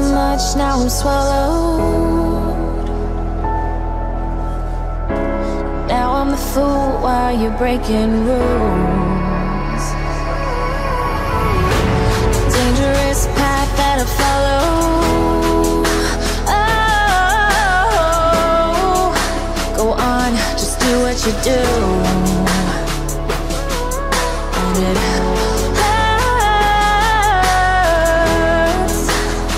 much, now I'm swallowed. Now I'm the fool while you're breaking rules. Dangerous path that I follow. Oh, go on, just do what you do. And it hurts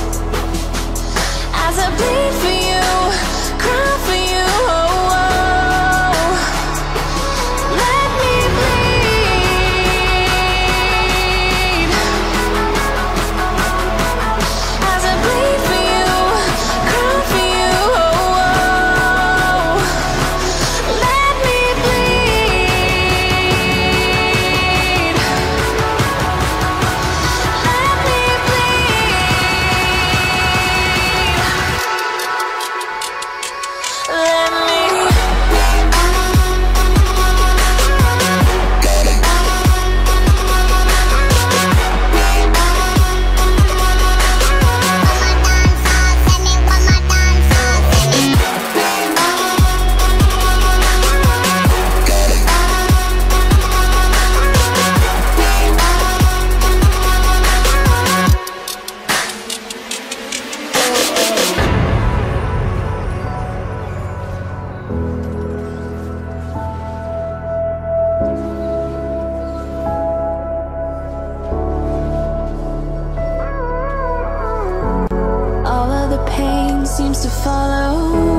as I bleed for you, cry for you. Oh, oh. Let me bleed as I bleed for you, cry for you. Oh, oh. Let me bleed. Let me bleed. Let me. All of the pain seems to follow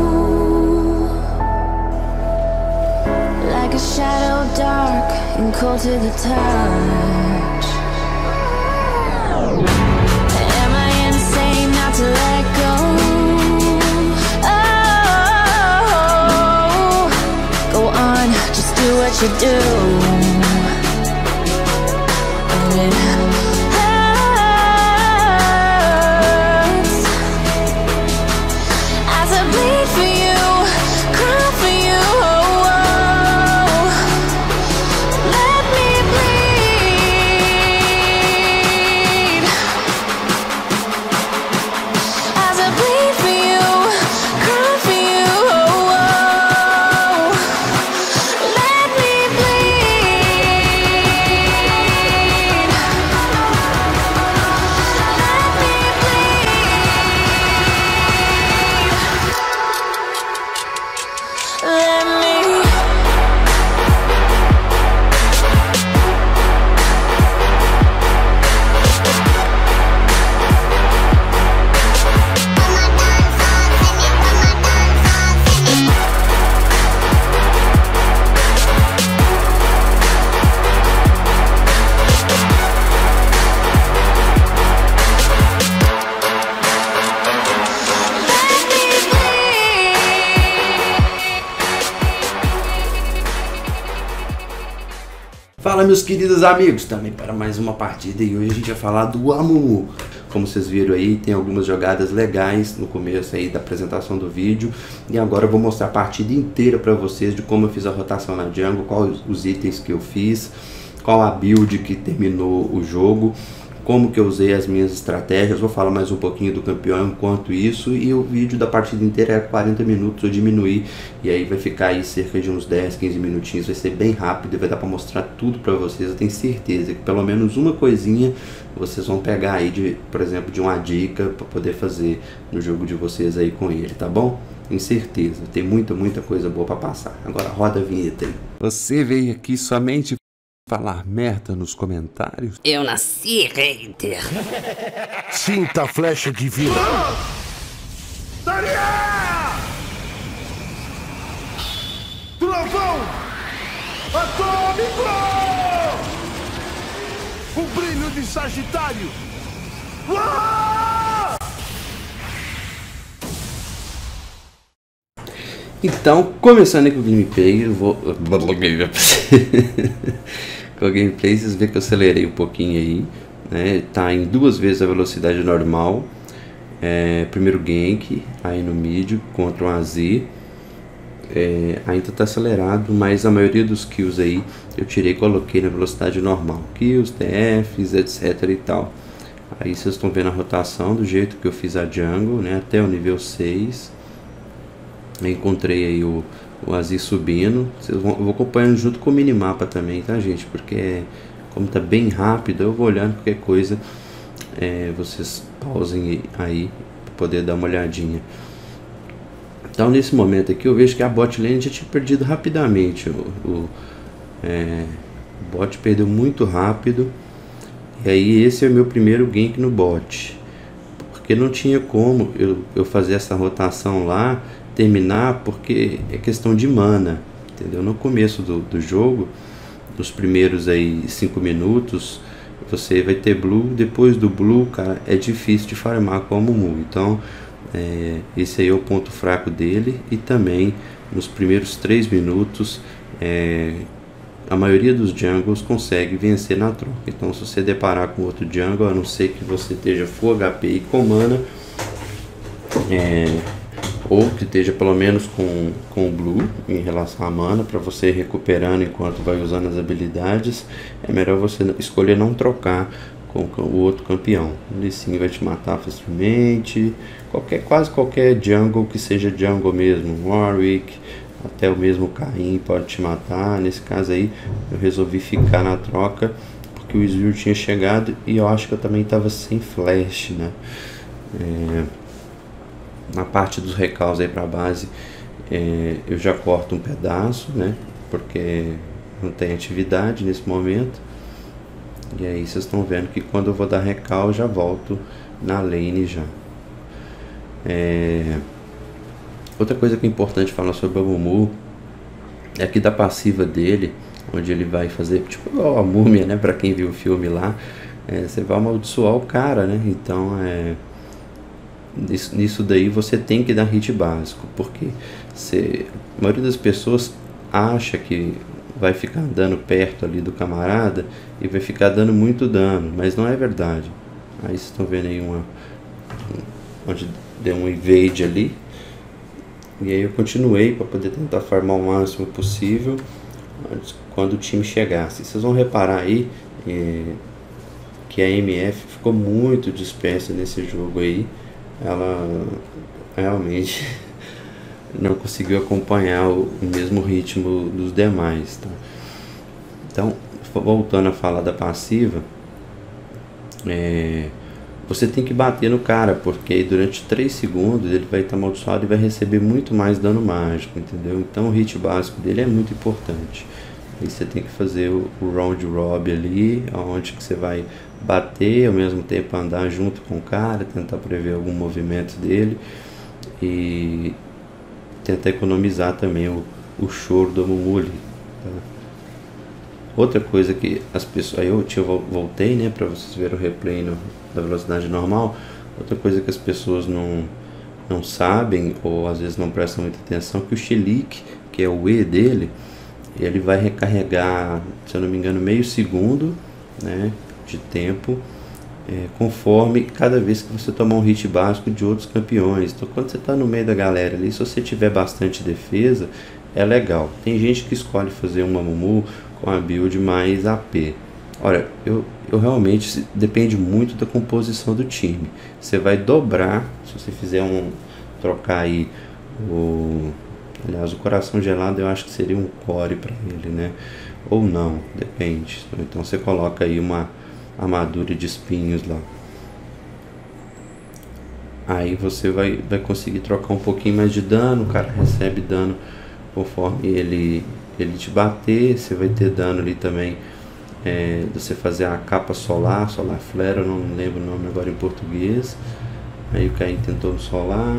like a shadow, dark and cold to the touch. Am I insane not to let go? Oh, go on, just do what you do. And it hurts as I bleed for you, cry for you. Oh, oh. Let me bleed as I bleed for you, cry for you. Oh, oh. Let me bleed. Let me bleed. Let me. Fala, meus queridos amigos, também para mais uma partida, e hoje a gente vai falar do Amumu. Como vocês viram aí, tem algumas jogadas legais no começo aí da apresentação do vídeo, e agora eu vou mostrar a partida inteira para vocês de como eu fiz a rotação na jungle, quais os itens que eu fiz, qual a build que terminou o jogo, como que eu usei as minhas estratégias. Vou falar mais um pouquinho do campeão enquanto isso, e o vídeo da partida inteira é 40 minutos, eu diminuí, e aí vai ficar aí cerca de uns 10, 15 minutinhos, vai ser bem rápido e vai dar para mostrar tudo para vocês. Eu tenho certeza que pelo menos uma coisinha vocês vão pegar aí, de, por exemplo, de uma dica para poder fazer no jogo de vocês aí com ele, tá bom? Tenho certeza, tem muita coisa boa para passar. Agora roda a vinheta aí. Você veio aqui somente falar merda nos comentários? Eu nasci hater. Sinta a flecha divina. Trovão atômico! O brilho de Sagitário. Então, começando aqui com o gameplay, eu vou... com o gameplay, vocês veem que eu acelerei um pouquinho aí, né? Tá em 2 vezes a velocidade normal. Primeiro gank, aí no mid, contra um AZ. Ainda tá acelerado, mas a maioria dos kills aí eu tirei e coloquei na velocidade normal. Kills, TFs, etc e tal. Aí vocês estão vendo a rotação do jeito que eu fiz a jungle, né? Até o nível 6. Eu encontrei aí o Azir subindo. Eu vou acompanhando junto com o minimapa também, tá, gente? Porque como tá bem rápido, eu vou olhando qualquer coisa. Vocês pausem aí para poder dar uma olhadinha. Então nesse momento aqui eu vejo que a bot lane já tinha perdido rapidamente. O bot perdeu muito rápido. E aí esse é o meu primeiro gank no bot. Porque não tinha como eu fazer essa rotação lá, terminar, porque é questão de mana, entendeu? No começo do jogo, nos primeiros aí 5 minutos, você vai ter blue. Depois do blue, cara, é difícil de farmar com a Amumu. Então esse aí é o ponto fraco dele. E também nos primeiros 3 minutos a maioria dos jungles consegue vencer na troca. Então se você deparar com outro jungle, a não ser que você esteja full HP e com mana, ou que esteja pelo menos com o blue em relação à mana, para você ir recuperando enquanto vai usando as habilidades, é melhor você escolher não trocar com o outro campeão. Ele sim vai te matar facilmente. Quase qualquer jungle que seja jungle mesmo, Warwick, até o mesmo Caim pode te matar. Nesse caso aí eu resolvi ficar na troca porque o Ezreal tinha chegado e eu acho que eu também estava sem flash, né? Na parte dos recaus aí para base, eu já corto um pedaço, né? Porque não tem atividade nesse momento. E aí vocês estão vendo que quando eu vou dar recal eu já volto na lane já. Outra coisa que é importante falar sobre o Amumu é que da passiva dele, onde ele vai fazer tipo a múmia, né? Para quem viu o filme lá, você vai amaldiçoar o cara, né? Então nisso daí você tem que dar hit básico, porque a maioria das pessoas acha que vai ficar andando perto ali do camarada e vai ficar dando muito dano, mas não é verdade. Aí vocês estão vendo aí onde deu um evade ali. E aí eu continuei para poder tentar farmar o máximo possível quando o time chegasse. Vocês vão reparar aí que a MF ficou muito dispersa nesse jogo aí. Ela realmente não conseguiu acompanhar o mesmo ritmo dos demais, tá? Então, voltando a falar da passiva, você tem que bater no cara, porque aí durante 3 segundos ele vai estar amaldiçoado e vai receber muito mais dano mágico, entendeu? Então o hit básico dele é muito importante. Aí você tem que fazer o round robin ali, onde que você vai bater, ao mesmo tempo andar junto com o cara, tentar prever algum movimento dele e tentar economizar também o choro do Amumu ali, tá? Outra coisa que as pessoas... Aí eu voltei, né, para vocês verem o replay da velocidade normal. Outra coisa que as pessoas não sabem, ou às vezes não prestam muita atenção, que o Shilique, que é o E dele, ele vai recarregar, se eu não me engano, meio segundo, né, de tempo, conforme cada vez que você tomar um hit básico de outros campeões. Então quando você está no meio da galera ali, se você tiver bastante defesa, é legal. Tem gente que escolhe fazer uma Amumu com a build mais AP. Olha, eu realmente, depende muito da composição do time. Você vai dobrar, se você fizer trocar aí aliás, o coração gelado eu acho que seria um core para ele, né? Ou não, depende. Então você coloca aí uma armadura de espinhos lá. Aí você vai conseguir trocar um pouquinho mais de dano. O cara recebe dano conforme ele te bater. Você vai ter dano ali também, você fazer a capa solar flare, eu não lembro o nome agora em português. Aí o Caim tentou solar,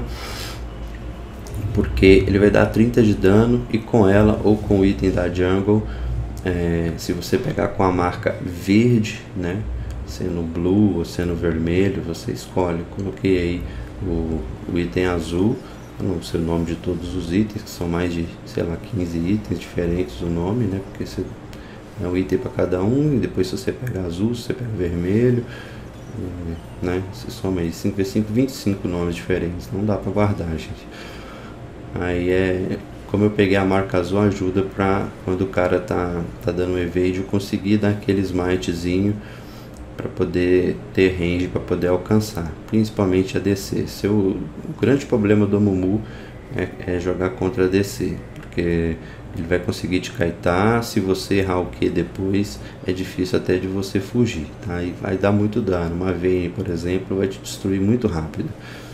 porque ele vai dar 30 de dano, e com ela ou com o item da jungle, se você pegar com a marca verde, né, sendo blue ou sendo vermelho, você escolhe. Coloquei aí o item azul, não sei o nome de todos os itens, que são mais de, sei lá, 15 itens diferentes o nome, né, porque você é um item para cada um, e depois se você pega azul, se você pega vermelho, né, você soma aí 5 × 5, 25 nomes diferentes, não dá para guardar, gente. Aí como eu peguei a marca azul, ajuda para quando o cara tá dando um evade, eu conseguir dar aquele smitezinho para poder ter range, para poder alcançar, principalmente a DC. O grande problema do Amumu é jogar contra a DC, porque ele vai conseguir te kaitar. Se você errar o Q depois, é difícil até de você fugir, tá? E vai dar muito dano. Uma Vayne, por exemplo, vai te destruir muito rápido.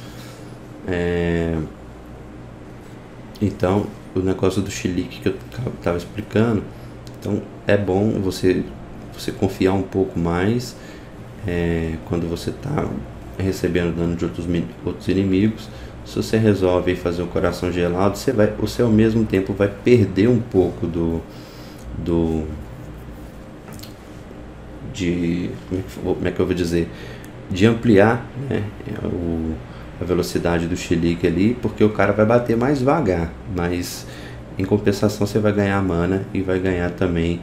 Então, o negócio do Shilique que eu estava explicando, então é bom você confiar um pouco mais quando você está recebendo dano de outros inimigos. Se você resolve fazer um coração gelado, você ao mesmo tempo vai perder um pouco como é que eu vou dizer, de ampliar, né, a velocidade do Shilique ali, porque o cara vai bater mais devagar, mas em compensação você vai ganhar mana e vai ganhar também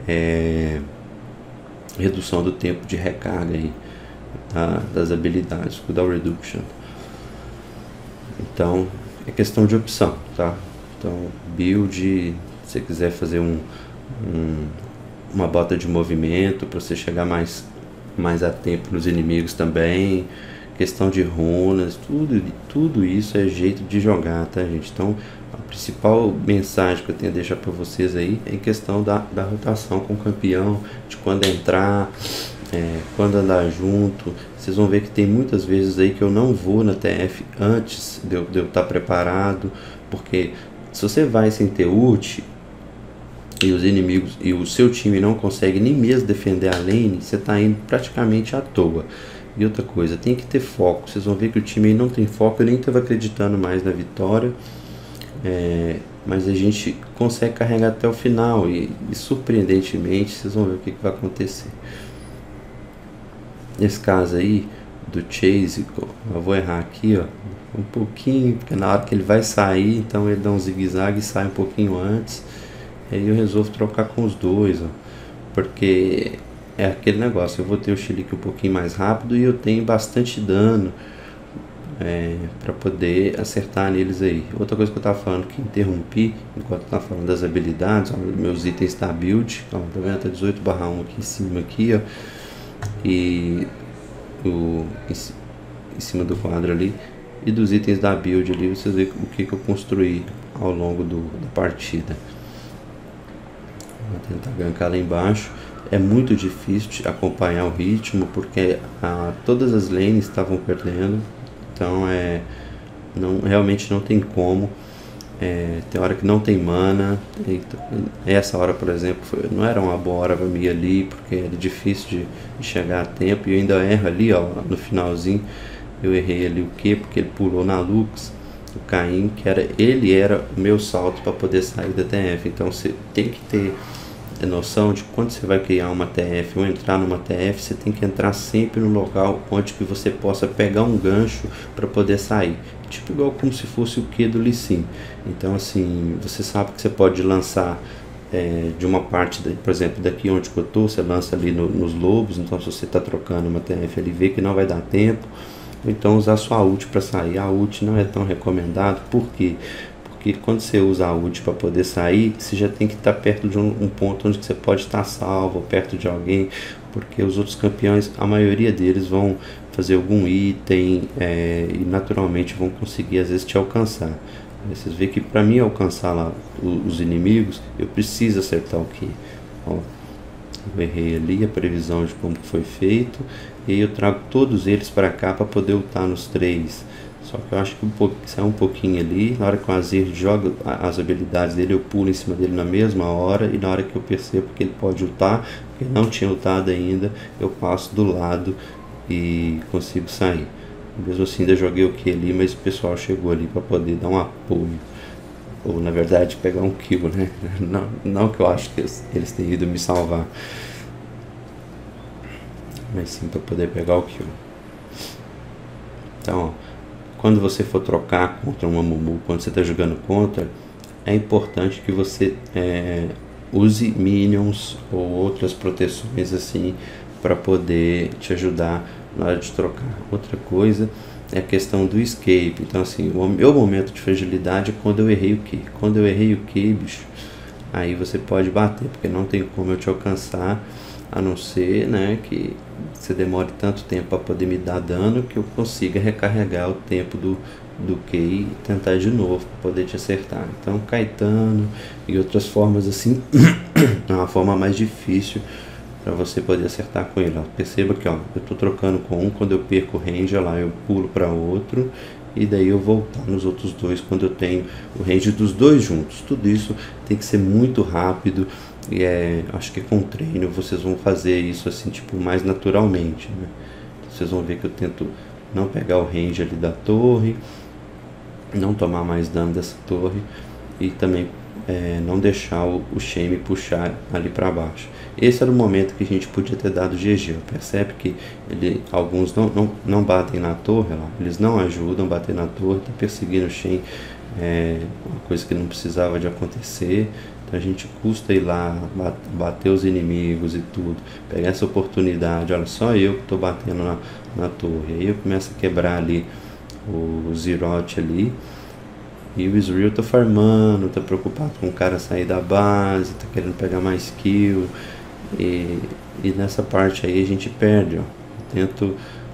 redução do tempo de recarga aí, das habilidades, cooldown reduction. Então é questão de opção, tá? Então build, se você quiser fazer uma bota de movimento para você chegar mais a tempo nos inimigos também, questão de runas, tudo isso é jeito de jogar, tá, gente? Então a principal mensagem que eu tenho a deixar para vocês aí é em questão da rotação com o campeão, de quando entrar, quando andar junto. Vocês vão ver que tem muitas vezes aí que eu não vou na TF antes de eu estar preparado, porque se você vai sem ter ult e os inimigos e o seu time não consegue nem mesmo defender a lane, você está indo praticamente à toa. E outra coisa, tem que ter foco. Vocês vão ver que o time aí não tem foco, eu nem estava acreditando mais na vitória, mas a gente consegue carregar até o final e surpreendentemente vocês vão ver o que vai acontecer. Nesse caso aí do Chase, eu vou errar aqui, ó, um pouquinho, porque na hora que ele vai sair, então ele dá um zigue-zague e sai um pouquinho antes. Aí eu resolvo trocar com os dois, ó, porque é aquele negócio, eu vou ter o Shilique um pouquinho mais rápido e eu tenho bastante dano para poder acertar neles aí. Outra coisa que eu tava falando, que interrompi enquanto eu tava falando das habilidades, ó, meus itens da build, ó, tá vendo? Tá 18/1 aqui em cima aqui, ó, e em cima do quadro ali, e dos itens da build ali, vocês veem o que eu construí ao longo da partida. Vou tentar gankar lá embaixo. É muito difícil de acompanhar o ritmo, porque todas as lanes estavam perdendo, então realmente não tem como. Tem hora que não tem mana. Essa hora, por exemplo, não era uma boa hora para mim ali, porque era difícil de chegar a tempo, e eu ainda erro ali, ó, no finalzinho. Eu errei ali o que? Porque ele pulou na Lux, o Caim, ele era o meu salto para poder sair da TF. Então você tem que ter noção de quando você vai criar uma TF ou entrar numa TF, você tem que entrar sempre no local onde que você possa pegar um gancho para poder sair, tipo igual como se fosse o Q do Lee Sin. Então assim, você sabe que você pode lançar de uma parte, por exemplo, daqui onde eu tô, você lança ali nos lobos. Então se você está trocando uma TF, ele vê que não vai dar tempo, então usar sua ult para sair. A ult não é tão recomendado, por quê? Porque quando você usa a ult para poder sair, você já tem que estar perto de um ponto onde você pode estar salvo, perto de alguém, porque os outros campeões, a maioria deles vão fazer algum item e naturalmente vão conseguir às vezes te alcançar. Vocês veem que para mim alcançar lá os inimigos, eu preciso acertar o Q. Ó, eu errei ali a previsão de como foi feito, e aí eu trago todos eles para cá para poder ultar nos 3. Só que eu acho que sai um pouquinho ali. Na hora que o Azir joga as habilidades dele, eu pulo em cima dele na mesma hora, e na hora que eu percebo que ele pode ultar, porque ele não tinha ultado ainda, eu passo do lado e consigo sair. Mesmo assim ainda joguei o Q ali, mas o pessoal chegou ali para poder dar um apoio, ou na verdade pegar um kill, né? Não que eu acho que eles tenham ido me salvar, mas sim para poder pegar o kill. Então, ó, quando você for trocar contra um Amumu, quando você está jogando contra, é importante que você use minions ou outras proteções assim para poder te ajudar na hora de trocar. Outra coisa é a questão do escape. Então assim, o meu momento de fragilidade é quando eu errei o Q. Quando eu errei o Q, bicho, aí você pode bater, porque não tem como eu te alcançar. a não ser, né, que você demore tanto tempo para poder me dar dano que eu consiga recarregar o tempo do Kay e tentar de novo para poder te acertar. Então Caetano e outras formas assim é uma forma mais difícil para você poder acertar com ele. Ó, perceba que ó, eu estou trocando com um, quando eu perco o range lá eu pulo para outro e daí eu voltar nos outros dois quando eu tenho o range dos dois juntos. Tudo isso tem que ser muito rápido e acho que com treino vocês vão fazer isso assim tipo mais naturalmente, né? Vocês vão ver que eu tento não pegar o range ali da torre, não tomar mais dano dessa torre e também não deixar o Shen me puxar ali para baixo. Esse era o momento que a gente podia ter dado GG. Percebe que alguns não batem na torre, lá. Eles não ajudam a bater na torre, tá perseguindo o Shen, uma coisa que não precisava de acontecer. Então a gente custa ir lá, bater os inimigos e tudo, pegar essa oportunidade. Olha, só eu que estou batendo na torre. Aí eu começo a quebrar ali o Zeroth ali. E o Ezreal tá farmando, tá preocupado com o cara sair da base, tá querendo pegar mais kill. E nessa parte aí a gente perde, ó. Eu tento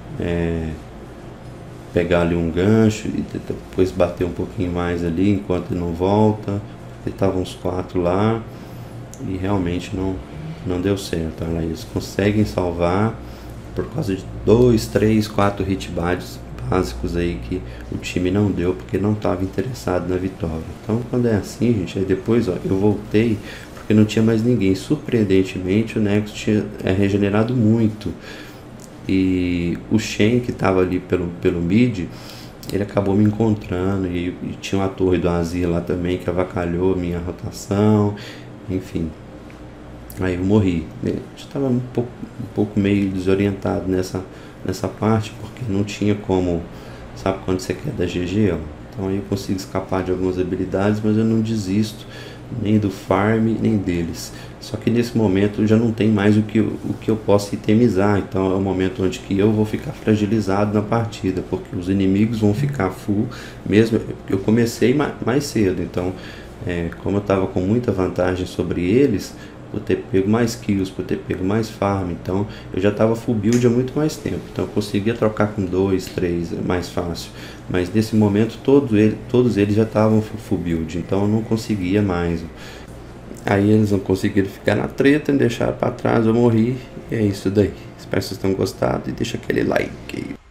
pegar ali um gancho e depois bater um pouquinho mais ali enquanto ele não volta. Estavam uns 4 lá e realmente não deu certo. Olha, eles conseguem salvar por causa de 2, 3, 4 hit básicos aí que o time não deu porque não estava interessado na vitória. Então quando é assim, gente, aí depois ó, eu voltei porque não tinha mais ninguém. Surpreendentemente o Nexus tinha regenerado muito e o Shen que estava ali pelo mid, ele acabou me encontrando e tinha uma torre do Azir lá também que avacalhou a minha rotação, enfim. Aí eu morri. Eu estava um pouco meio desorientado nessa parte, porque não tinha como, sabe quando você quer dar GG? Ó. Então aí eu consigo escapar de algumas habilidades, mas eu não desisto nem do farm, nem deles. Só que nesse momento já não tem mais o que eu possa itemizar, então é o momento onde que eu vou ficar fragilizado na partida, porque os inimigos vão ficar full, mesmo eu comecei mais cedo, então como eu estava com muita vantagem sobre eles, por ter pego mais kills, por ter pego mais farm, então eu já estava full build há muito mais tempo, então eu conseguia trocar com 2, 3, mais fácil, mas nesse momento todos eles já estavam full build, então eu não conseguia mais. Aí eles não conseguiram ficar na treta, me deixaram para trás, eu morri, e é isso daí. Espero que vocês tenham gostado e deixa aquele like.